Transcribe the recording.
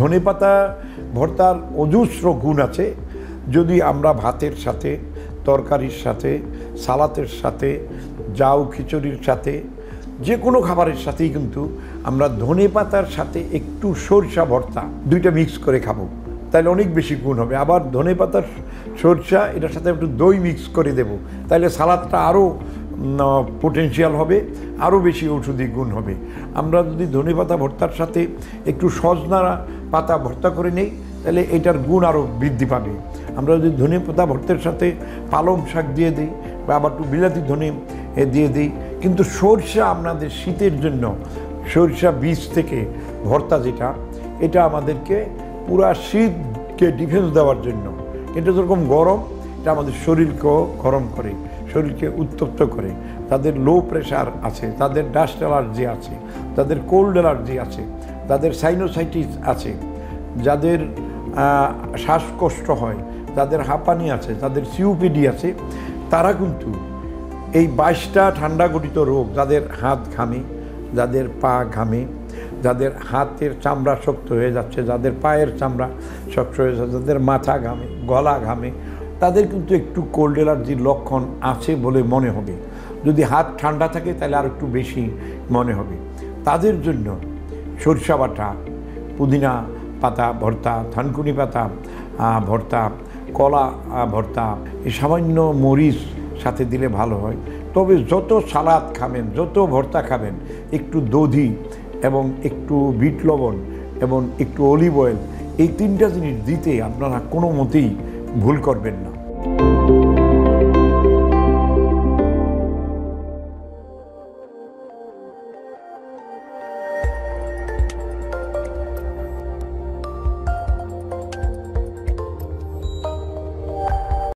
ধনেপাতা ভর্তার অজস্র গুণ আছে। যদি আমরা ভাতের সাথে, তরকারির সাথে, সালাতের সাথে, জাউ খিচুড়ির সাথে, যে কোনো খাবারের সাথেই কিন্তু আমরা ধনেপাতার সাথে একটু সরষা ভর্তা দুইটা মিক্স করে খাবো, তাহলে অনেক বেশি গুণ হবে। আবার ধনেপাতার সরষা এটার সাথে একটু দই মিক্স করে দেব, তাহলে সালাদটা আরও পোটেনশিয়াল হবে, আরও বেশি ঔষধি গুণ হবে। আমরা যদি ধনেপাতা ভর্তার সাথে একটু সজনা পাতা ভর্তা করে নেই, তাহলে এটার গুণ আরও বৃদ্ধি পাবে। আমরা যদি ধনেপাতা ভর্তার সাথে পালং শাক দিয়ে দিই বা আবার একটু বিলাতি ধনে দিয়ে দিই, কিন্তু সরষা আপনাদের শীতের জন্য সরষা বীজ থেকে ভর্তা যেটা, এটা আমাদেরকে পুরা শীতকে ডিফেন্স দেওয়ার জন্য, এটা যেরকম গরম, এটা আমাদের শরীরকেও গরম করে, শরীরকে উত্তপ্ত করে। তাদের লো প্রেশার আছে, তাদের ডাস্ট অ্যালার্জি আছে, তাদের কোল্ড অ্যালার্জি আছে, তাদের সাইনোসাইটিস আছে, যাদের শ্বাসকষ্ট হয়, যাদের হাঁপানি আছে, যাদের সিওপিডি আছে, তারা কিন্তু এই 22টা ঠান্ডা গঠিত রোগ, যাদের হাত ঘামে, যাদের পা ঘামে, যাদের হাতের চামড়া শক্ত হয়ে যাচ্ছে, যাদের পায়ের চামড়া শক্ত হয়ে যাচ্ছে, যাদের মাথা ঘামে, গলা ঘামে, তাদের কিন্তু একটু কোল্ড অ্যালার্জির লক্ষণ আছে বলে মনে হবে। যদি হাত ঠান্ডা থাকে তাহলে আর একটু বেশি মনে হবে। তাদের জন্য সরষা বাটা, পুদিনা পাতা ভর্তা, থানকুনি পাতা ভর্তা, কলা ভর্তা, এই সামান্য মরিচ সাথে দিলে ভালো হয়। তবে যত সালাদ খাবেন, যত ভর্তা খাবেন, একটু দধি এবং একটু বিট লবণ এবং একটু অলিভ অয়েল, এই 3টা জিনিস দিতে আপনারা কোনো মতেই ভুল করবেন না।